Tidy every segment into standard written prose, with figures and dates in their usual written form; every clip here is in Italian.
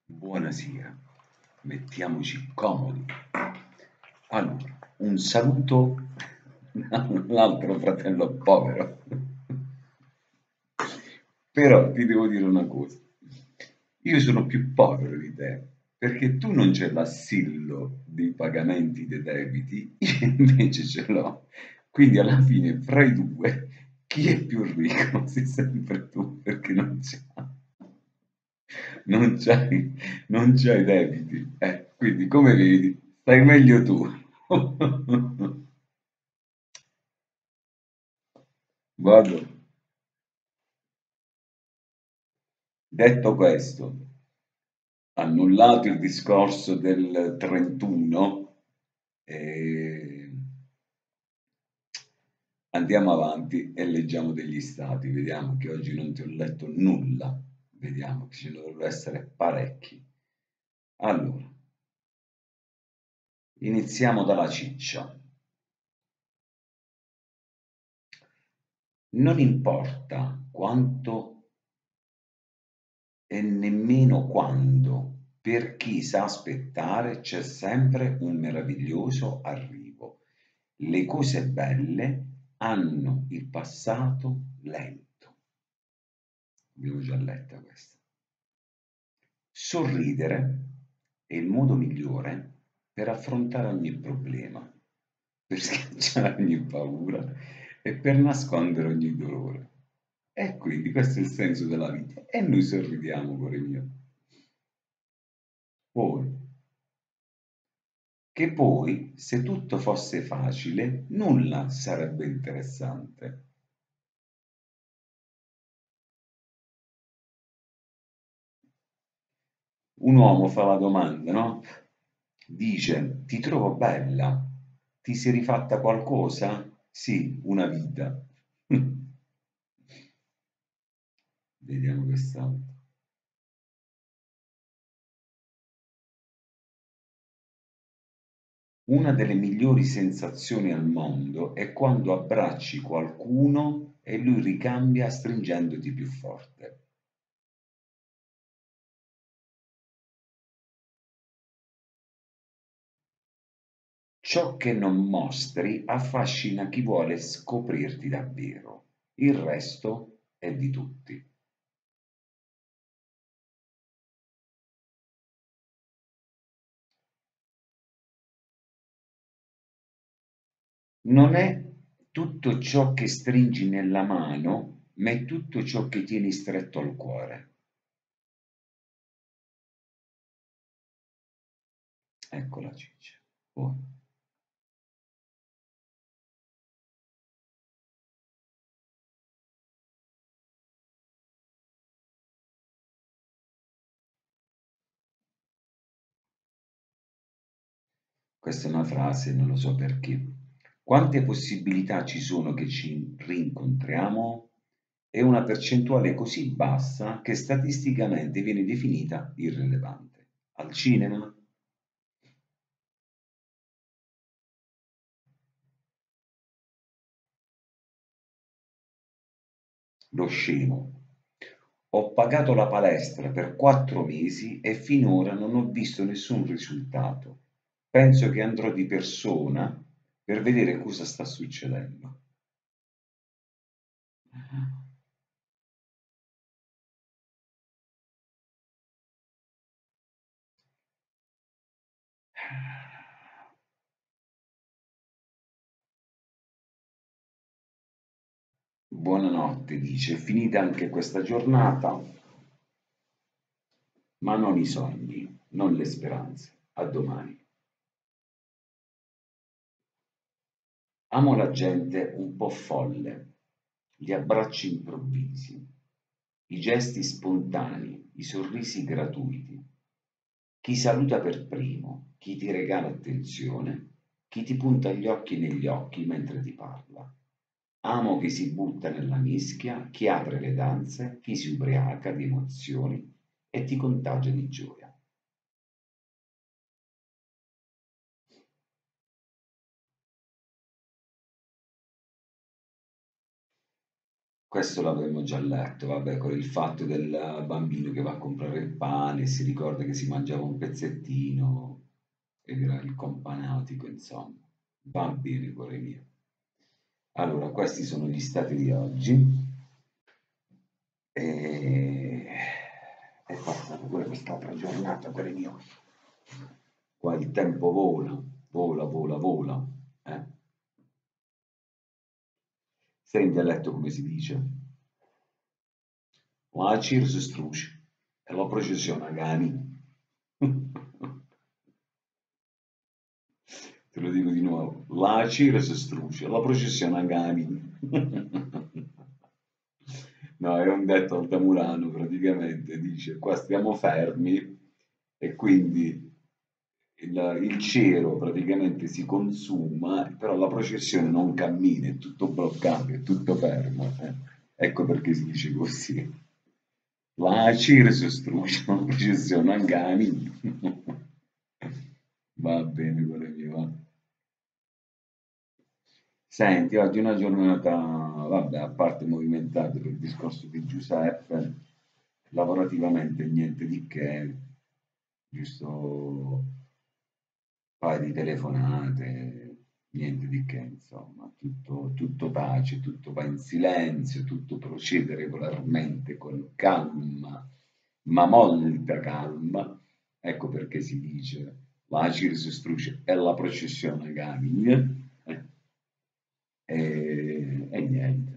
Buonasera, mettiamoci comodi. Allora, un saluto all'altro fratello povero. Però ti devo dire una cosa, io sono più povero di te, perché tu non c'è l'assillo dei pagamenti dei debiti, io invece ce l'ho. Quindi alla fine, fra i due, chi è più ricco? Sei sempre tu, perché non non c'hai debiti. Quindi come vedi, stai meglio tu. Vado. Detto questo, annullato il discorso del 31, eh, andiamo avanti e leggiamo degli stati. Vediamo che oggi non ti ho letto nulla. Vediamo che ce ne dovrebbero essere parecchi. Allora, iniziamo dalla ciccia. Non importa quanto e nemmeno quando, per chi sa aspettare c'è sempre un meraviglioso arrivo. Le cose belle hanno il passato lento. Abbiamo già letta questa. Sorridere è il modo migliore per affrontare ogni problema, per schiacciare ogni paura e per nascondere ogni dolore. E quindi questo è il senso della vita. E noi sorridiamo, cuore mio. Poi, che poi, se tutto fosse facile, nulla sarebbe interessante. Un uomo fa la domanda, no? Dice, ti trovo bella, ti sei rifatta qualcosa? Sì, una vita. Vediamo quest'altro. Una delle migliori sensazioni al mondo è quando abbracci qualcuno e lui ricambia stringendoti più forte. Ciò che non mostri affascina chi vuole scoprirti davvero. Il resto è di tutti. Non è tutto ciò che stringi nella mano, ma è tutto ciò che tieni stretto al cuore. Ecco la ciccia. Poi, questa è una frase, non lo so perché. Quante possibilità ci sono che ci rincontriamo? È una percentuale così bassa che statisticamente viene definita irrilevante. Al cinema? Lo scemo. Ho pagato la palestra per 4 mesi e finora non ho visto nessun risultato. Penso che andrò di persona per vedere cosa sta succedendo. Buonanotte, dice, è finita anche questa giornata, ma non i sogni, non le speranze. A domani. Amo la gente un po' folle, gli abbracci improvvisi, i gesti spontanei, i sorrisi gratuiti. Chi saluta per primo, chi ti regala attenzione, chi ti punta gli occhi negli occhi mentre ti parla. Amo chi si butta nella mischia, chi apre le danze, chi si ubriaca di emozioni e ti contagia di gioia. Questo l'avremmo già letto, vabbè, con il fatto del bambino che va a comprare il pane e si ricorda che si mangiava un pezzettino ed era il companautico, insomma. Va bene, cuore mio. Allora, questi sono gli stati di oggi e è passata pure quest'altra giornata, cuore mio. Qua il tempo vola, vola, vola, vola. Eh? Senti a letto come si dice? La Circe Struce e la processione a Gani. Te lo dico di nuovo. La Circe Struce e la processione a Gani. No, è un detto altamurano praticamente, dice qua stiamo fermi e quindi il cero praticamente si consuma, però la processione non cammina, è tutto bloccato, è tutto fermo. Ecco perché si dice così. La Circe Struce, la processione a Gani. Va bene, cuore mio, va. Senti, oggi è una giornata, vabbè, a parte movimentata per il discorso di Giuseppe, lavorativamente niente di che, giusto un paio di telefonate, niente di che, insomma, tutto tace, tutto va in silenzio, tutto procede regolarmente con calma, ma molta calma. Ecco perché si dice la Circe Struce e la processione Gaming. E niente,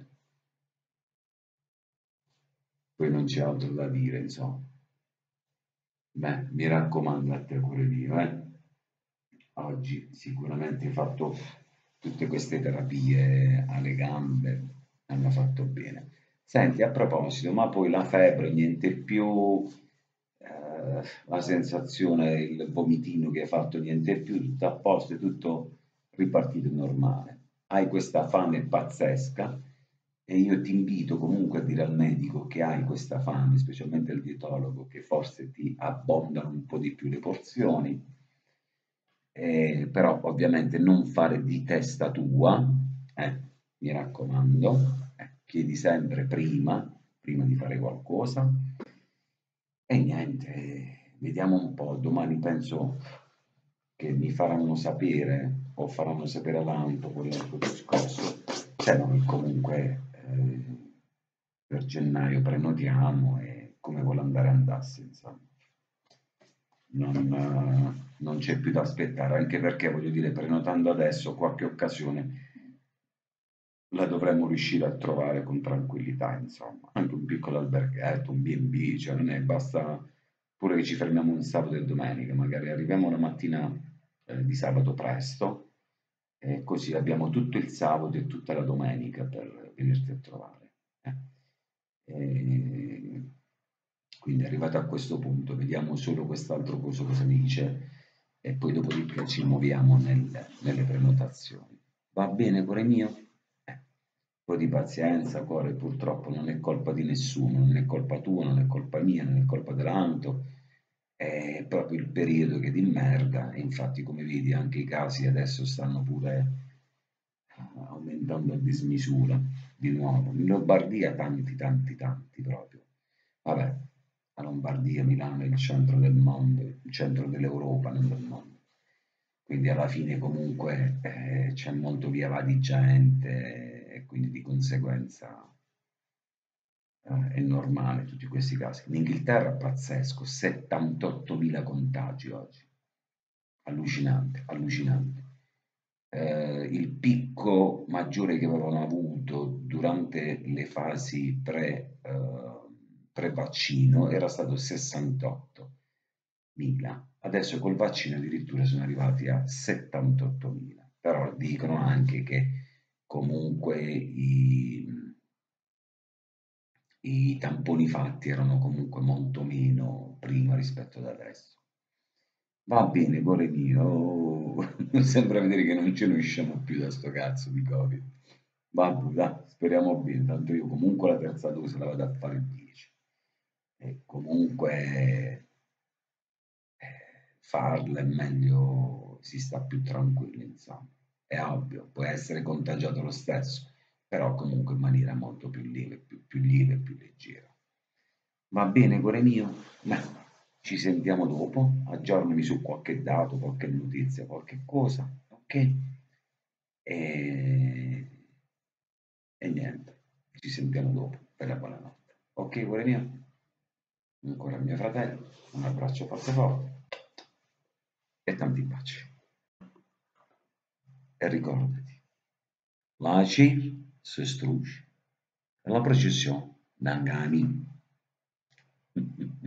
poi non c'è altro da dire, insomma. Beh, mi raccomando a te, cuore mio, oggi sicuramente hai fatto tutte queste terapie alle gambe, hanno fatto bene. Senti, a proposito, ma poi la febbre, niente più, la sensazione, il vomitino che hai fatto, niente più, tutto a posto, è tutto ripartito normale. Hai questa fame pazzesca e io ti invito comunque a dire al medico che hai questa fame, specialmente al dietologo, che forse ti abbondano un po' di più le porzioni, però ovviamente non fare di testa tua, mi raccomando, chiedi sempre prima di fare qualcosa e niente, vediamo un po', domani penso che mi faranno sapere o faranno sapere all'ANPO quell'altro discorso, se no comunque per gennaio prenotiamo e come vuole andare andasse, insomma. Non c'è più da aspettare, anche perché voglio dire, prenotando adesso qualche occasione la dovremmo riuscire a trovare con tranquillità, insomma, anche un piccolo alberghetto, un B&B, cioè non è, basta pure che ci fermiamo un sabato e domenica, magari arriviamo la mattina di sabato presto e così abbiamo tutto il sabato e tutta la domenica per venirti a trovare. eh. E quindi arrivato a questo punto, vediamo solo quest'altro coso cosa dice e poi dopodiché ci muoviamo nelle prenotazioni. Va bene, cuore mio? Un po' di pazienza, cuore, purtroppo non è colpa di nessuno, non è colpa tua, non è colpa mia, non è colpa dell'Anto, è proprio il periodo che di merda, e infatti come vedi anche i casi adesso stanno pure aumentando a dismisura, di nuovo. In Lombardia tanti, tanti, tanti proprio. Vabbè, la Lombardia, Milano è il centro del mondo, il centro dell'Europa, non del mondo. Quindi alla fine comunque c'è molto via va di gente e quindi di conseguenza è normale tutti questi casi. In Inghilterra è pazzesco, 78.000 contagi oggi, allucinante, allucinante. Il picco maggiore che avevano avuto durante le fasi pre-vaccino era stato 68.000, adesso col vaccino addirittura sono arrivati a 78.000, però dicono anche che comunque i tamponi fatti erano comunque molto meno prima rispetto ad adesso. Va bene, cuore mio, sembra vedere che non ce ne usciamo più da sto cazzo di Covid. Vabbè, dai, speriamo bene, tanto io comunque la terza dose la vado a fare il 10. E comunque farla è meglio, si sta più tranquilli, insomma. È ovvio, può essere contagiato lo stesso, però comunque in maniera molto più lieve e più leggera. Va bene, cuore mio? Beh, ci sentiamo dopo, aggiornami su qualche dato, qualche notizia, qualche cosa, ok? E, e niente, ci sentiamo dopo per la buonanotte. Ok, cuore mio? Ancora mio fratello, un abbraccio forte forte e tanti baci. E ricordati, la C si struscia e la processione non cammina.